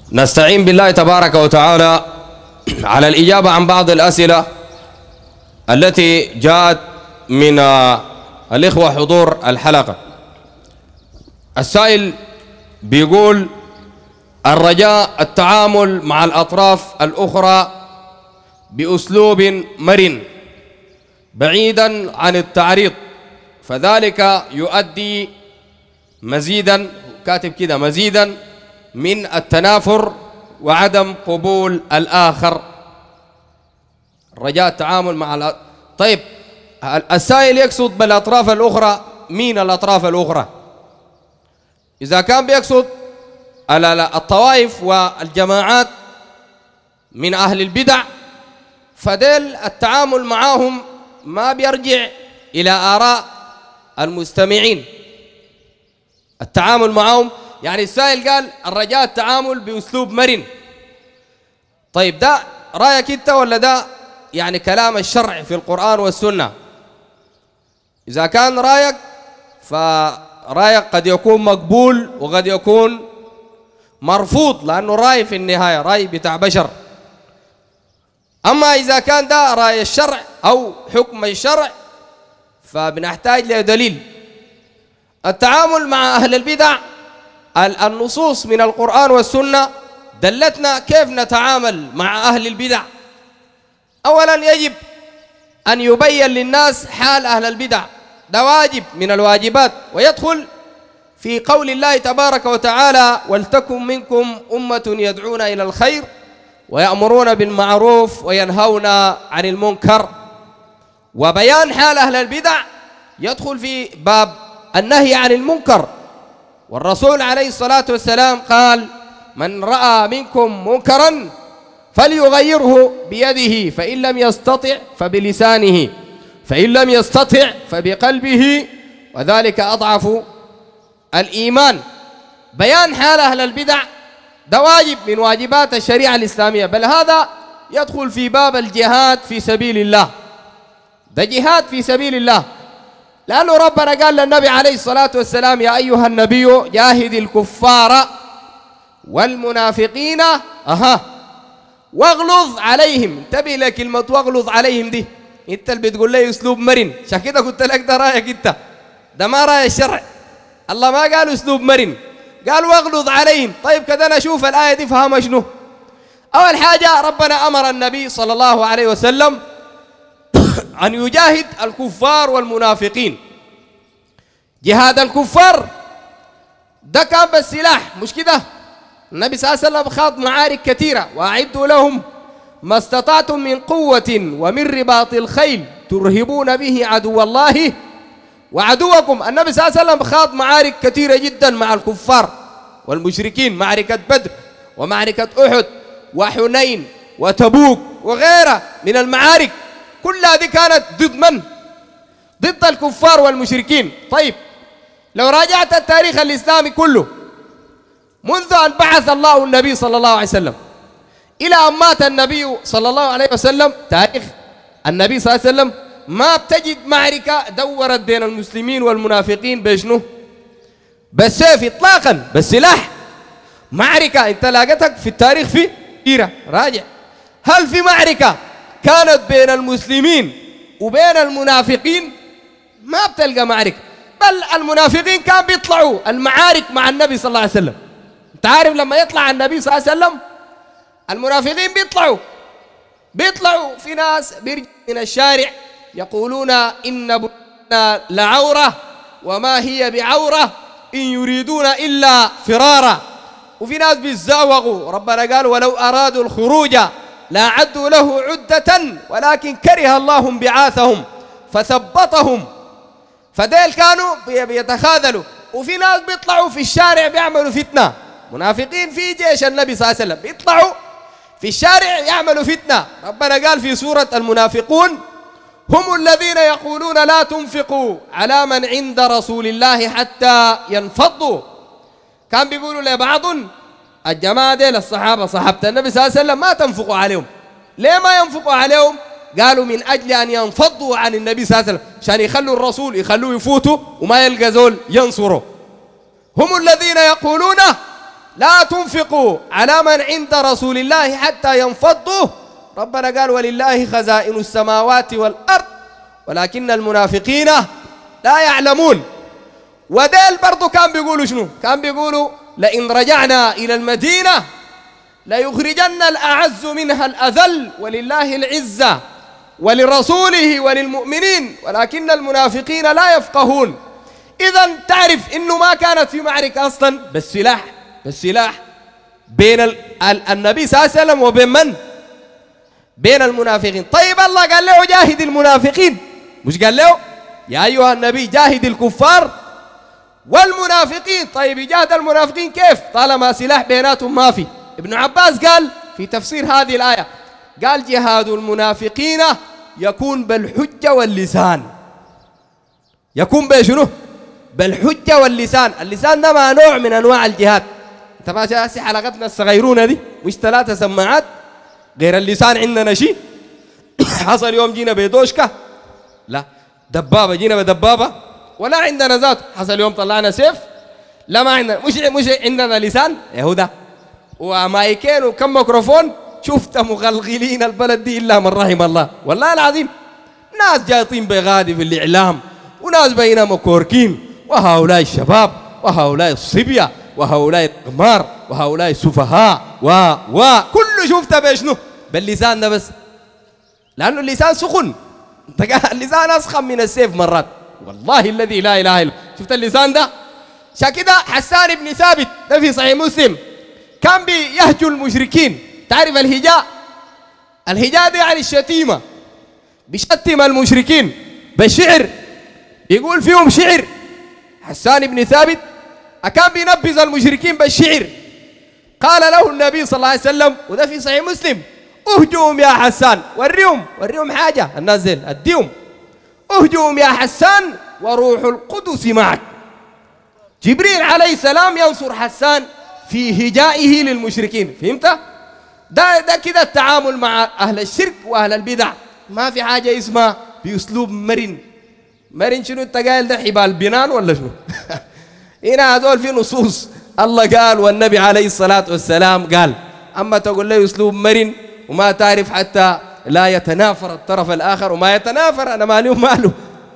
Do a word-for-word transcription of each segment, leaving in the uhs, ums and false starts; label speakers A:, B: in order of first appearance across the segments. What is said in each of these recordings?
A: نستعين بالله تبارك وتعالى على الإجابة عن بعض الأسئلة التي جاءت من الإخوة حضور الحلقة. السائل بيقول: الرجاء التعامل مع الأطراف الأخرى بأسلوب مرن بعيدا عن التعريض، فذلك يؤدي مزيدا كاتب كده مزيدا من التنافر وعدم قبول الآخر. رجاء التعامل مع الأ... طيب السائل يقصد بالأطراف الأخرى مين الأطراف الأخرى؟ إذا كان بيقصد الطوائف والجماعات من أهل البدع فدل التعامل معهم ما بيرجع إلى آراء المستمعين. التعامل معهم يعني السائل قال الرجاء التعامل بأسلوب مرن. طيب ده رأيك أنت ولا ده يعني كلام الشرع في القرآن والسنة؟ إذا كان رأيك فرأيك قد يكون مقبول وقد يكون مرفوض، لأنه رأي في النهاية رأي بتاع بشر. أما إذا كان ده رأي الشرع أو حكم الشرع فبنحتاج لدليل. التعامل مع أهل البدع النصوص من القرآن والسنة دلتنا كيف نتعامل مع أهل البدع. أولا يجب أن يبين للناس حال أهل البدع، ده واجب من الواجبات، ويدخل في قول الله تبارك وتعالى: ولتكن منكم أمة يدعون إلى الخير ويأمرون بالمعروف وينهون عن المنكر. وبيان حال أهل البدع يدخل في باب النهي عن المنكر، والرسول عليه الصلاة والسلام قال: من رأى منكم منكرا فليغيره بيده، فإن لم يستطع فبلسانه، فإن لم يستطع فبقلبه، وذلك أضعف الإيمان. بيان حال أهل البدع ده واجب من واجبات الشريعة الإسلامية، بل هذا يدخل في باب الجهاد في سبيل الله. ده جهاد في سبيل الله، لأنه ربنا قال للنبي عليه الصلاة والسلام: يا أيها النبي جاهد الكفار والمنافقين أها واغلظ عليهم. انتبه لكلمة واغلظ عليهم دي، انت اللي بتقول لي اسلوب مرن، عشان كده قلت لك ده رايك انت، ده ما راي الشرع. الله ما قال اسلوب مرن، قال واغلظ عليهم. طيب كده نشوف الآية دي فهمها شنو. أول حاجة ربنا أمر النبي صلى الله عليه وسلم أن يجاهد الكفار والمنافقين. جهاد الكفار ده كان بالسلاح، مش كده؟ النبي صلى الله عليه وسلم خاض معارك كثيرة: وأعدوا لهم ما استطعتم من قوة ومن رباط الخيل ترهبون به عدو الله وعدوكم. النبي صلى الله عليه وسلم خاض معارك كثيرة جدا مع الكفار والمشركين، معركة بدر ومعركة أحد وحنين وتبوك وغيرها من المعارك، كلها دي كانت ضد من؟ ضد الكفار والمشركين. طيب لو راجعت التاريخ الإسلامي كله منذ أن بعث الله النبي صلى الله عليه وسلم إلى أن مات النبي صلى الله عليه وسلم، تاريخ النبي صلى الله عليه وسلم ما بتجد معركة دورت بين المسلمين والمنافقين بشنو؟ بالسيف إطلاقا، بالسلاح. معركة انت لاقتك في التاريخ في كثيرة، راجع. هل في معركة كانت بين المسلمين وبين المنافقين؟ ما بتلقى معركة، بل المنافقين كان بيطلعوا المعارك مع النبي صلى الله عليه وسلم. انت عارف لما يطلع النبي صلى الله عليه وسلم المنافقين بيطلعوا بيطلعوا في ناس بيرجعوا من الشارع يقولون إن بيوتنا لعورة وما هي بعورة إن يريدون إلا فرارا. وفي ناس بيتزاوغوا، ربنا قال: ولو أرادوا الخروج لا عدوا له عدة ولكن كره الله انبعاثهم فثبطهم. فديل كانوا بيتخاذلوا. وفي ناس بيطلعوا في الشارع بيعملوا فتنة، منافقين في جيش النبي صلى الله عليه وسلم بيطلعوا في الشارع يعملوا فتنة. ربنا قال في سورة المنافقون: هم الذين يقولون لا تنفقوا على من عند رسول الله حتى ينفضوا. كان بيقولوا لبعض الجماعة ديل الصحابة صحابة النبي صلى الله عليه وسلم ما تنفقوا عليهم. ليه ما ينفقوا عليهم؟ قالوا من أجل أن ينفضوا عن النبي صلى الله عليه وسلم، عشان يخلوا الرسول يخلوه يفوتوا وما يلقى زول ينصره. هم الذين يقولون لا تنفقوا على من عند رسول الله حتى ينفضوا. ربنا قال ولله خزائن السماوات والأرض ولكن المنافقين لا يعلمون. وديل برضو كان بيقولوا شنو؟ كان بيقولوا لئن رجعنا إلى المدينة ليخرجن الأعز منها الأذل ولله العزة ولرسوله وللمؤمنين ولكن المنافقين لا يفقهون. إذن تعرف إنه ما كانت في معركة أصلا بالسلاح بالسلاح بين ال ال النبي صلى الله عليه وسلم وبين من؟ بين المنافقين. طيب الله قال له جاهد المنافقين، مش قال له يا أيها النبي جاهد الكفار والمنافقين؟ طيب يجاهد المنافقين كيف طالما سلاح بيناتهم ما في؟ ابن عباس قال في تفسير هذه الآية، قال جهاد المنافقين يكون بالحجة واللسان. يكون بشنو؟ بالحجة واللسان. اللسان ده ما نوع من أنواع الجهاد. انت ما شايف حلقتنا الصغيرونة دي مش ثلاثة سماعات غير اللسان عندنا شيء؟ حصل يوم جينا بيدوشكا، لا دبابة جينا بدبابة، ولا عندنا ذات حصل يوم طلعنا سيف، لا ما عندنا، مش مش عندنا لسان يهودا ومايكين وكم ميكروفون. شفت مغلغلين البلد دي إلا من رحم الله والله العظيم. ناس جايطين بغادي في الإعلام وناس بينهم كوركين، وهؤلاء الشباب وهؤلاء الصبية وهؤلاء القمار وهؤلاء السفهاء و و كله شفته بشنو؟ باللسان ده بس، لأنه اللسان سخن. اللسان أسخن من السيف مرات والله الذي لا إله إلا. شفت اللسان ده؟ عشان كده حسان بن ثابت ده في صحيح مسلم كان بيهجو المشركين. تعرف الهجاء؟ الهجاء دي يعني الشتيمة، بيشتم المشركين بالشعر، يقول فيهم شعر. حسان بن ثابت أكان بينبذ المشركين بالشعر. قال له النبي صلى الله عليه وسلم وده في صحيح مسلم اهجوهم يا حسان، وريهم وريهم حاجة الناس ديل اديهم، اهجوهم يا حسان وروح القدس معك. جبريل عليه السلام ينصر حسان في هجائه للمشركين. فهمت؟ ده ده كده التعامل مع أهل الشرك وأهل البدع. ما في حاجة اسمها بأسلوب مرن. مرن شنو انت قايل ده؟ حبال بنان ولا شنو؟ هنا هذول في نصوص الله قال والنبي عليه الصلاة والسلام قال. أما تقول لي أسلوب مرن وما تعرف حتى لا يتنافر الطرف الآخر، وما يتنافر أنا مالي وماله.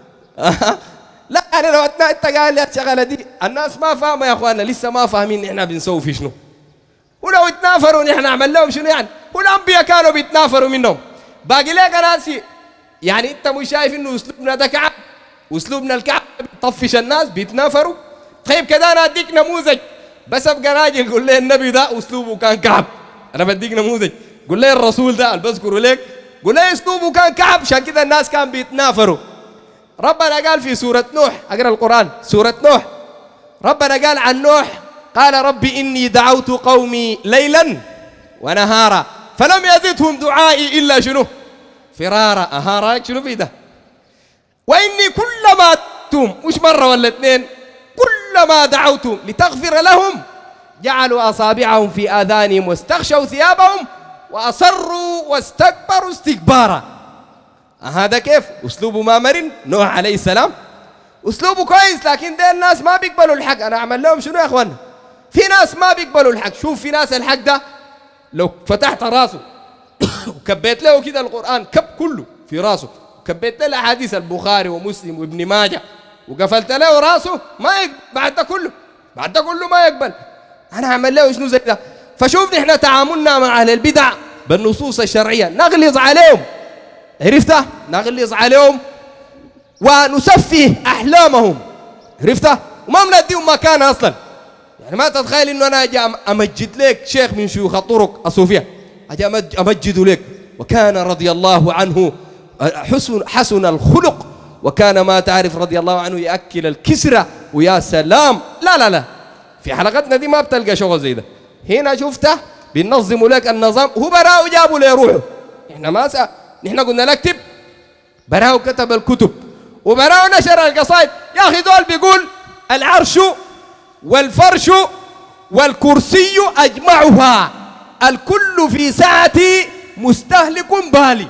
A: لا أنا لو أنت قايل يا شغلة دي الناس ما فاهمة يا أخواننا، لسه ما فاهمين إحنا بنسوي في شنو. ولو يتنافروا نحن نعمل لهم شنو يعني؟ والأنبياء كانوا بيتنافروا منهم. باقي لك ناسي يعني أنت مش شايف إنه أسلوبنا ده كعب؟ أسلوبنا الكعب بيطفش الناس بيتنافروا. طيب كده أنا أديك نموذج بس أبقى راجل قول لي النبي ده أسلوبه كان كعب. أنا بديك نموذج قول لي الرسول ده اللي بذكره لك قول لي أسلوبه كان كعب، عشان كده الناس كان بيتنافروا. ربنا قال في سورة نوح، أقرأ القرآن سورة نوح، ربنا قال عن نوح قال ربي إني دعوت قومي ليلا ونهارا فلم يزدهم دعائي إلا شنو؟ فرارا. أها رايك شنو في ده؟ وإني كلما دعوتهم مش مرة ولا اثنين، كلما دعوتهم لتغفر لهم جعلوا أصابعهم في آذانهم واستغشوا ثيابهم وأصروا واستكبروا استكبارا. هذا كيف؟ أسلوبه ما مرن. نوح عليه السلام أسلوبه كويس، لكن ده الناس ما بيقبلوا الحق. أنا أعمل لهم شنو يا أخوانا؟ في ناس ما بيقبلوا الحق. شوف في ناس الحق ده لو فتحت راسه وكبيت له كده القرآن كب كله في راسه، وكبيت له أحاديث البخاري ومسلم وابن ماجه وقفلت له راسه ما يقبل. بعد ده كله بعد ده كله ما يقبل. أنا أعمل له شنو زي ده؟ فشوف نحن تعاملنا مع أهل البدع بالنصوص الشرعية، نغلظ عليهم. عرفتها؟ نغلظ عليهم ونسفه أحلامهم. عرفتها؟ وما بنديهم مكان أصلا. يعني ما تتخيل إنه أنا أجي أمجد لك شيخ من شيوخ الطرق الصوفية، أجي أمجد لك وكان رضي الله عنه حسن حسن الخلق وكان ما تعرف رضي الله عنه يأكل الكسرة ويا سلام. لا لا لا، في حلقتنا دي ما بتلقى شغل زي ده. هنا شفته بننظموا لك النظام. هو براو جابوا لي روحه. إحنا ما سأ نحن قلنا نكتب، براو كتب الكتب وبراو نشر القصائد. يا أخي دول بيقول العرش والفرش والكرسي أجمعها الكل في ساعتي مستهلك بالي.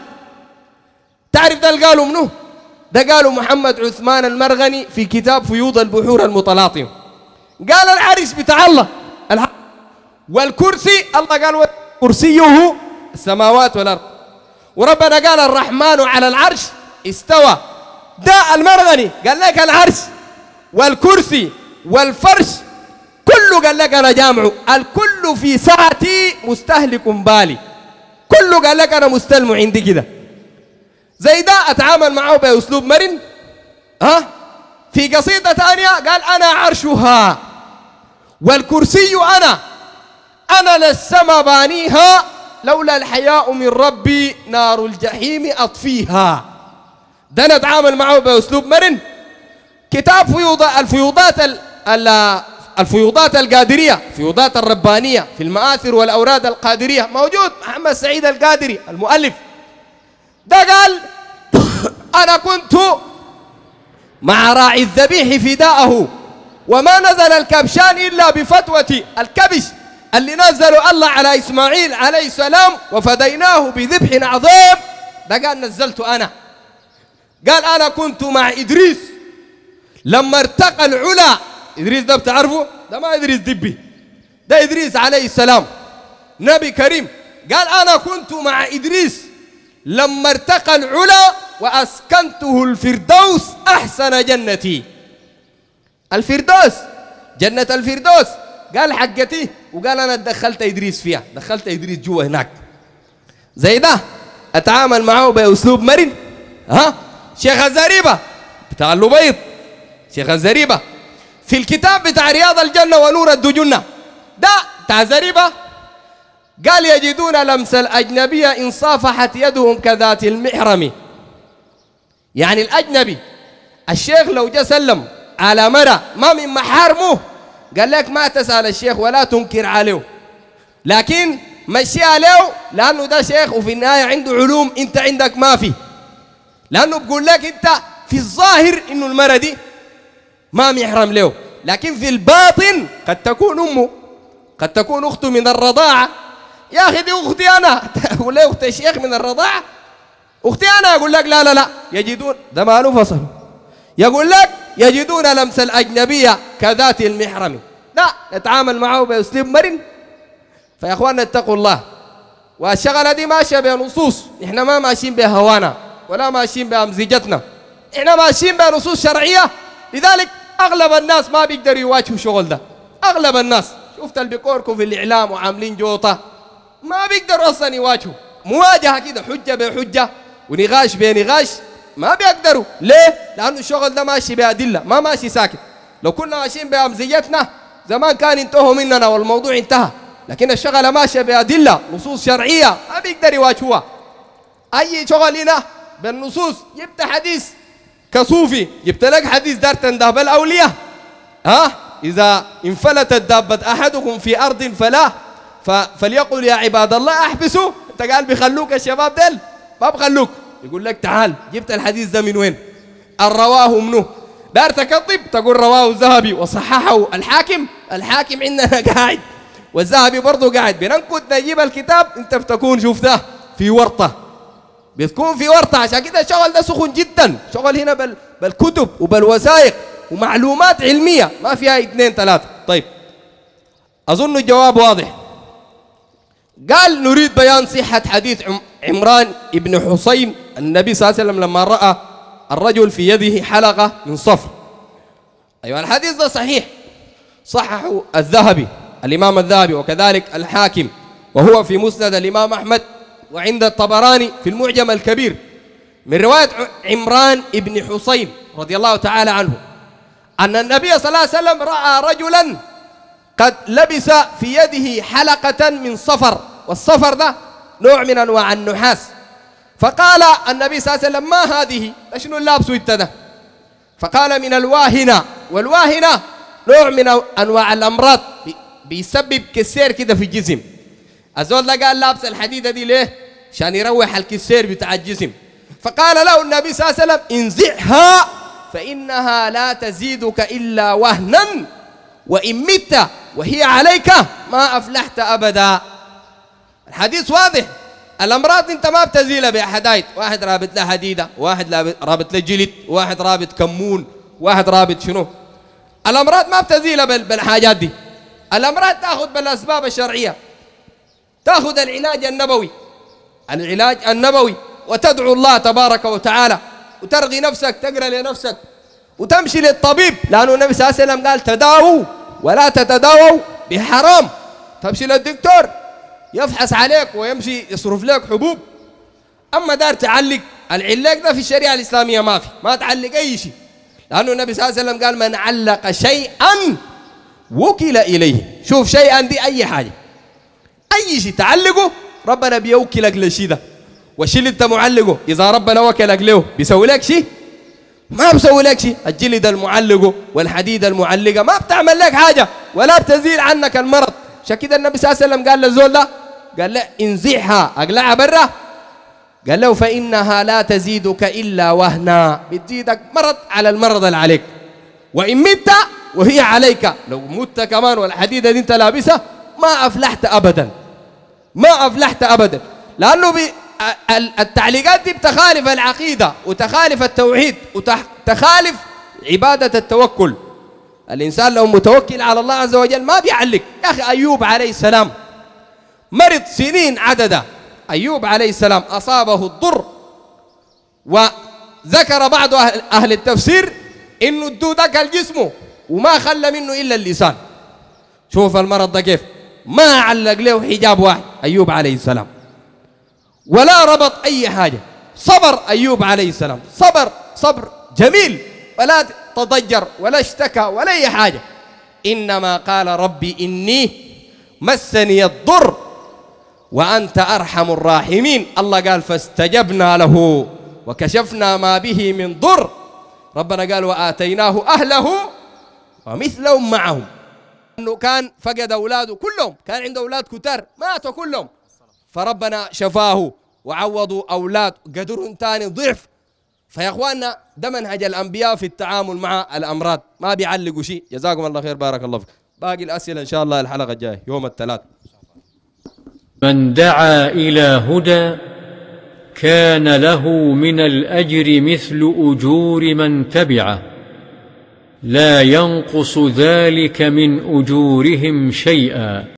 A: تعرف ده اللي قالوا منه؟ ده قالوا محمد عثمان المرغني في كتاب فيوض البحور المتلاطمة. قال العرش بتاع الله والكرسي الله قال كرسيه السماوات والأرض. وربنا قال الرحمن على العرش استوى. ده المرغني قال لك العرش والكرسي والفرش كله قال لك أنا جامعه. الكل في ساعتي مستهلك بالي، كله قال لك أنا مستلم عندي كده. زي ده أتعامل معه بأسلوب مرن. ها في قصيدة ثانية قال أنا عرشها والكرسي أنا أنا للسما بانيها لولا الحياء من ربي نار الجحيم أطفيها. ده نتعامل معه بأسلوب مرن. كتاب فيوضات الفيوضات الفيوضات القادرية، الفيوضات الربانية في المآثر والأوراد القادرية، موجود محمد سعيد القادري المؤلف. ده قال أنا كنت مع راعي الذبيح فداءه وما نزل الكبشان إلا بفتوتي. الكبش اللي نزلوا الله على إسماعيل عليه السلام وفديناه بذبح عظيم، ده قال نزلت أنا. قال أنا كنت مع إدريس لما ارتقى العلا. إدريس ده بتعرفه؟ ده ما إدريس دبي، ده إدريس عليه السلام نبي كريم. قال أنا كنت مع إدريس لما ارتقى العلا وأسكنته الفردوس أحسن جنتي. الفردوس جنة الفردوس قال حقتي، وقال أنا دخلت إدريس فيها، دخلت إدريس جوا هناك. زي ده أتعامل معه بأسلوب مرن. ها شيخ الزريبة بتاع اللبيض، شيخ الزريبة في الكتاب بتاع رياض الجنة ونور الدجنة ده بتاع زريبة قال يجدون لمس الأجنبية إن صافحت يدهم كذات المحرم. يعني الأجنبي الشيخ لو جاء سلم على مرة ما من محارمه قال لك ما تسأل الشيخ ولا تنكر عليه، لكن مشي عليه لأنه ده شيخ وفي النهاية عنده علوم أنت عندك ما في. لأنه بقول لك أنت في الظاهر إنه المرة دي ما محرم له، لكن في الباطن قد تكون أمه، قد تكون أخته من الرضاعة. يا أخي دي أختي أنا، أقول لي أخت الشيخ من الرضاعة، أختي أنا. أقول لك لا لا لا يجدون، ده ما له فصل. يقول لك يجدون لمس الأجنبية كذات المحرم. لا نتعامل معه بأسلوب مرن. فيا أخواننا اتقوا الله. والشغلة دي ماشية بنصوص، إحنا ما ماشيين بهوانا ولا ماشيين بأمزجتنا، إحنا ماشيين بنصوص شرعية. لذلك أغلب الناس ما بيقدروا يواجهوا الشغل ده. أغلب الناس شفت اللي بيكوركوا في الإعلام وعاملين جوطة ما بيقدروا أصلا يواجهوا. مواجهة كده حجة بحجة ونقاش بنقاش ما بيقدروا. ليه؟ لأنه الشغل ده ماشي بأدلة، ما ماشي ساكت. لو كنا ماشيين بأمزجتنا زمان كان انتهوا مننا والموضوع انتهى، لكن الشغلة ماشية بأدلة نصوص شرعية ما بيقدر يواجهوها. أي شغل هنا بالنصوص. جبت حديث كصوفي، جبت لك حديث دار تندهب الأولياء، ها إذا انفلتت دابة أحدكم في أرض فلا فليقل يا عباد الله أحبسوا. أنت قال بيخلوك الشباب دل ما بخلوك، يقول لك تعال جبت الحديث ده من وين؟ الرواه منه. دار تكذب تقول رواه الذهبي وصححه الحاكم. الحاكم عندنا قاعد والذهبي برضه قاعد. بننكد نجيب الكتاب أنت بتكون شفته في ورطة، بتكون في ورطة. عشان كده الشغل ده سخن جدا. شغل هنا بال بالكتب وبالوثائق ومعلومات علمية ما فيها اثنين ثلاثة. طيب أظن الجواب واضح. قال نريد بيان صحة حديث عمران ابن حسين النبي صلى الله عليه وسلم لما رأى الرجل في يده حلقة من صفر. أيوة الحديث ده صحيح، صححه الذهبي الإمام الذهبي وكذلك الحاكم، وهو في مسند الإمام أحمد وعند الطبراني في المعجم الكبير من رواية عمران ابن حسين رضي الله تعالى عنه أن النبي صلى الله عليه وسلم رأى رجلا قد لبس في يده حلقة من صفر، والصفر ده نوع من أنواع النحاس. فقال النبي صلى الله عليه وسلم ما هذه؟ شنو اللابس ده؟ فقال من الواهنة، والواهنة نوع من أنواع الأمراض بيسبب كسير كده في الجسم. الزول ده قال لابس الحديدة دي ليه؟ عشان يروح الكسير بتاع الجسم. فقال له النبي صلى الله عليه وسلم انزعها فإنها لا تزيدك إلا وهنا وإن مت وهي عليك ما أفلحت أبدا. الحديث واضح. الأمراض أنت ما بتزيلها بحدايد، واحد رابط له حديدة، واحد رابط له جلد، واحد رابط كمون، واحد رابط شنو. الأمراض ما بتزيلها بالحاجات دي. الأمراض تأخذ بالأسباب الشرعية، تأخذ العلاج النبوي، العلاج النبوي، وتدعو الله تبارك وتعالى، وترغي نفسك، تقرأ لنفسك، وتمشي للطبيب، لأنه النبي صلى الله عليه وسلم قال تداووا ولا تتداووا بحرام. تمشي للدكتور يفحص عليك ويمشي يصرف لك حبوب. أما دار تعلق، العلاج ده في الشريعة الإسلامية ما في، ما تعلق أي شيء، لأنه النبي صلى الله عليه وسلم قال من علق شيئا وكل إليه. شوف شيئا دي أي حاجة، أي شيء تعلقه ربنا بيوكلك للشيء ده. والشيء اللي أنت معلقه إذا ربنا وكلك له بيسوي لك شيء؟ ما بيسوي لك شيء. الجلد المعلقه والحديد المعلقة ما بتعمل لك حاجة ولا بتزيل عنك المرض. عشان كده النبي صلى الله عليه وسلم قال للزول ده، قال له انزعها، اقلعها برا، قال له فإنها لا تزيدك إلا وهنا، بتزيدك مرض على المرض اللي عليك، وإن مت وهي عليك، لو مت كمان والحديدة دي انت لابسها ما أفلحت أبدا، ما أفلحت أبدا. لأنه التعليقات دي بتخالف العقيدة وتخالف التوحيد وتخالف عبادة التوكل. الإنسان لو متوكل على الله عز وجل ما بيعلق. يا أخي أيوب عليه السلام مرض سنين عددة، أيوب عليه السلام أصابه الضر، وذكر بعض أهل التفسير إنه الدود أكل جسمه وما خلى منه إلا اللسان. شوف المرض ده كيف، ما علق له حجاب واحد أيوب عليه السلام، ولا ربط أي حاجة. صبر أيوب عليه السلام، صبر صبر جميل، ولا تضجر ولا اشتكى ولا أي حاجة. إنما قال ربي إني مسني الضر وأنت أرحم الراحمين. الله قال فاستجبنا له وكشفنا ما به من ضر. ربنا قال وآتيناه أهله ومثلهم معهم. أنه كان فقد أولاده كلهم، كان عنده أولاد كتار ماتوا كلهم، فربنا شفاه وعوضوا أولاد قدرهم تاني ضعف. فيا اخواننا ده منهج الانبياء في التعامل مع الامراض، ما بيعلقوا شيء. جزاكم الله خير، بارك الله فيك. باقي الاسئله ان شاء الله الحلقه الجايه يوم الثلاث.
B: من دعا الى هدى كان له من الاجر مثل اجور من تبعه، لا ينقص ذلك من اجورهم شيئا.